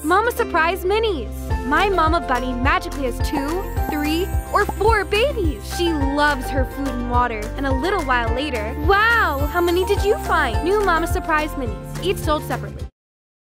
Mama Surprise Minis. My Mama Bunny magically has 2, 3, or 4 babies. She loves her food and water. And a little while later, wow, how many did you find? New Mama Surprise Minis, each sold separately.